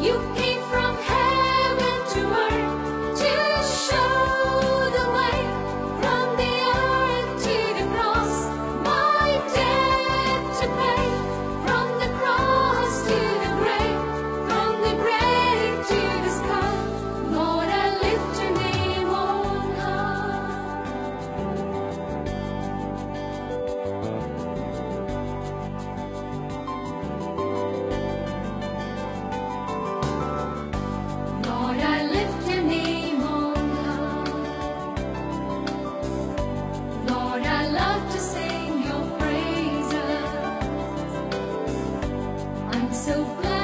You came from heaven to earth to show the way. From the earth to the cross, my debt to pay. From the cross to the grave, from the grave to the sky. Lord, I lift your name on high. Lord, I lift your name on high. Lord, I love to sing your praises. I'm so glad